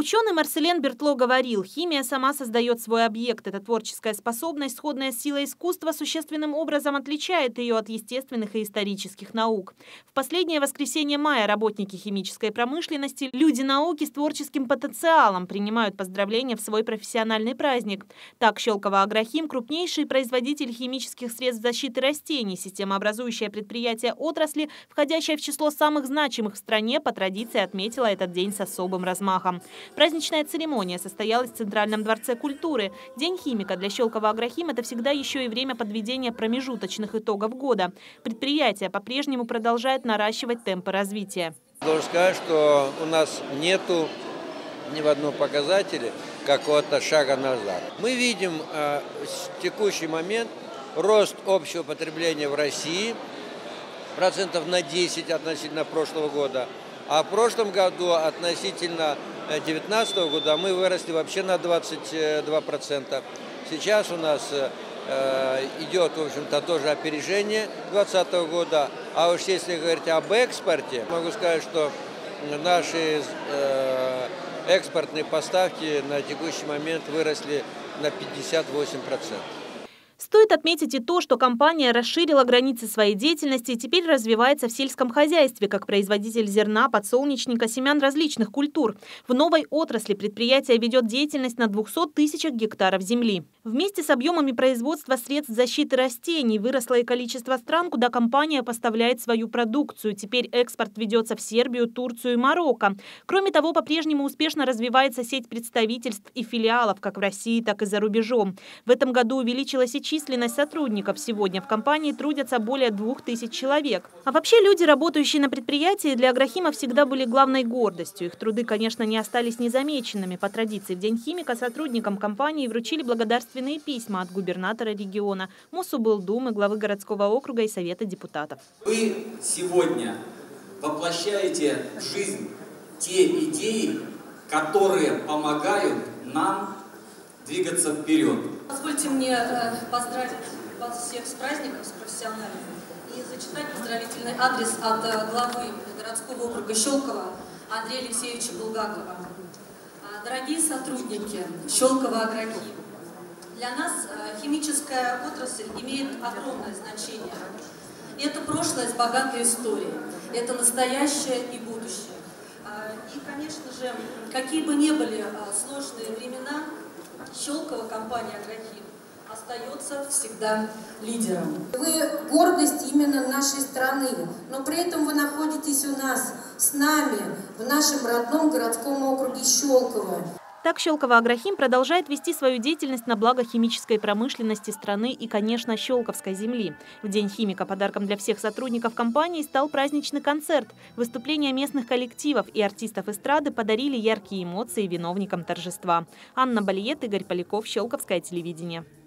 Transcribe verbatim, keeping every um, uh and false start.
Ученый Марселен Бертло говорил, химия сама создает свой объект. Эта творческая способность, сходная с силой искусства, существенным образом отличает ее от естественных и исторических наук. В последнее воскресенье мая работники химической промышленности, люди науки с творческим потенциалом принимают поздравления в свой профессиональный праздник. Так, Щелково Агрохим – крупнейший производитель химических средств защиты растений, системообразующее предприятие отрасли, входящее в число самых значимых в стране, по традиции отметила этот день с особым размахом. Праздничная церемония состоялась в Центральном дворце культуры. День химика для Щелково Агрохим – это всегда еще и время подведения промежуточных итогов года. Предприятие по-прежнему продолжает наращивать темпы развития. Должен сказать, что у нас нету ни в одном показателе какого-то шага назад. Мы видим э, в текущий момент рост общего потребления в России процентов на десять относительно прошлого года. А в прошлом году относительно две тысячи девятнадцатого года мы выросли вообще на двадцать два процента. Сейчас у нас э, идет, в общем-то, тоже опережение две тысячи двадцатого года. А уж если говорить об экспорте, могу сказать, что наши э, экспортные поставки на текущий момент выросли на пятьдесят восемь процентов. Стоит отметить и то, что компания расширила границы своей деятельности и теперь развивается в сельском хозяйстве, как производитель зерна, подсолнечника, семян различных культур. В новой отрасли предприятие ведет деятельность на двухсот тысячах гектаров земли. Вместе с объемами производства средств защиты растений выросло и количество стран, куда компания поставляет свою продукцию. Теперь экспорт ведется в Сербию, Турцию и Марокко. Кроме того, по-прежнему успешно развивается сеть представительств и филиалов как в России, так и за рубежом. В этом году увеличилась и численность сотрудников. Сегодня в компании трудятся более двух тысяч человек. А вообще люди, работающие на предприятии, для Агрохима всегда были главной гордостью. Их труды, конечно, не остались незамеченными. По традиции в День химика сотрудникам компании вручили благодарственные письма от губернатора региона, Мособлдумы, главы городского округа и Совета депутатов. Вы сегодня воплощаете в жизнь те идеи, которые помогают нам двигаться вперед. Позвольте мне э, поздравить вас всех с праздником, с профессиональным, и зачитать поздравительный адрес от э, главы городского округа Щелково Андрея Алексеевича Булгакова. Э, дорогие сотрудники Щелково Агрохим, для нас э, химическая отрасль имеет огромное значение. Это прошлое с богатой историей, это настоящее и будущее. Э, и, конечно же, какие бы ни были э, сложные времена, Щелково компания Агрохим остается всегда лидером. Вы гордость именно нашей страны, но при этом вы находитесь у нас, с нами, в нашем родном городском округе Щелково. Так Щелково Агрохим продолжает вести свою деятельность на благо химической промышленности страны и, конечно, Щелковской земли. В День химика подарком для всех сотрудников компании стал праздничный концерт. Выступления местных коллективов и артистов эстрады подарили яркие эмоции виновникам торжества. Анна Балиет, Игорь Поляков, Щелковское телевидение.